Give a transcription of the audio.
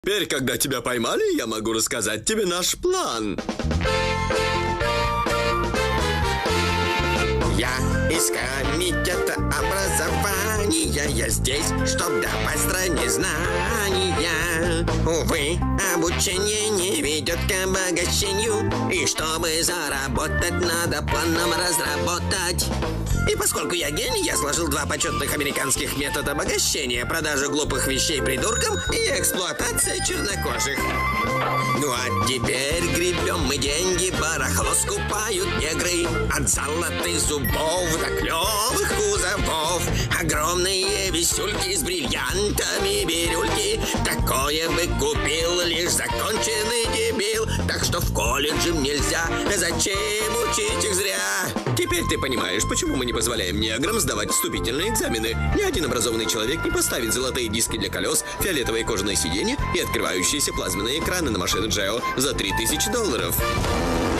Теперь, когда тебя поймали, я могу рассказать тебе наш план. Я из комитета образования. Я здесь, чтоб давать стране знания. Увы, обучение не ведет к обогащению. И чтобы заработать, надо план нам разработать. И поскольку я гений, я сложил 2 почетных американских метода обогащения: продажа глупых вещей придуркам и эксплуатация чернокожих. Ну а теперь гребем мы деньги, барахло скупают негры. От золотых зубов до клевых кузовов. Огромные висюльки с бриллиантами, бирюльки. Такое бы купил лишь законченный дебил. Так что в колледже нельзя, зачем учить их зря? Теперь ты понимаешь, почему мы не позволяем неграм сдавать вступительные экзамены. Ни один образованный человек не поставит золотые диски для колес, фиолетовые кожаные сиденья и открывающиеся плазменные экраны на машину Джео за $3000.